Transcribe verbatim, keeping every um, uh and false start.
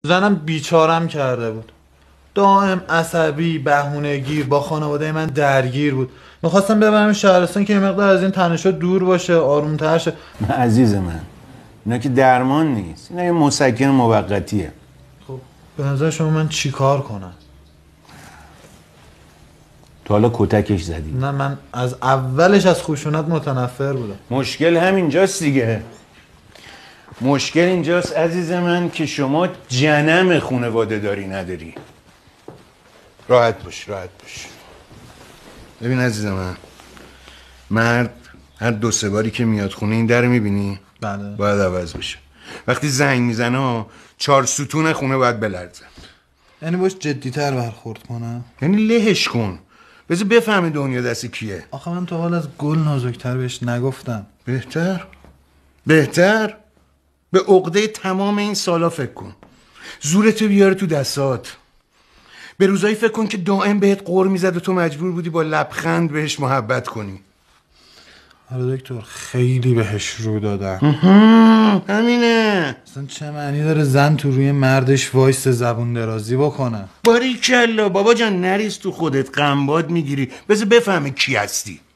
زنم بیچارم کرده بود، دائم عصبی، بهونه‌گیر، با خانواده من درگیر بود. میخواستم ببرم شهرستان که یه مقدار از این تنش‌ها دور باشه، آروم‌تر شه. عزیز من، اینا که درمان نیست، اینا یه مسکن موقتیه. خب به نظر شما من چی کار کنم؟ تو حالا کتکش زدی؟ نه، من از اولش از خشونت متنفر بودم. مشکل همینجاست دیگه. مشکل اینجاست عزیز من که شما جنم خونواده داری نداری. راحت باش، راحت باش. ببین عزیز من، مرد هر دو سه باری که میاد خونه این در میبینی؟ بله. باید عوض بشه. وقتی زنگ میزنه چهار ستون خونه باید بلرزه. یعنی باش جدی‌تر برخورد کنم؟ یعنی لهش کن، بذار بفهمی دنیا دست کیه. آخه من تا حال از گل نازکتر بهش نگفتم. بهتر بهتر به عقده تمام این سالا فکر کن، زورتو بیاره تو دستات. به روزایی فکر کن که دائم بهت قور میزد و تو مجبور بودی با لبخند بهش محبت کنی. آره دکتر، خیلی بهش رو دادم. همینه. اصلا چه معنی داره زن تو روی مردش وایس زبون درازی بکنه؟ باریکلا بابا جان، نریز تو خودت، غمباد میگیری. بذار بفهمی کی هستی.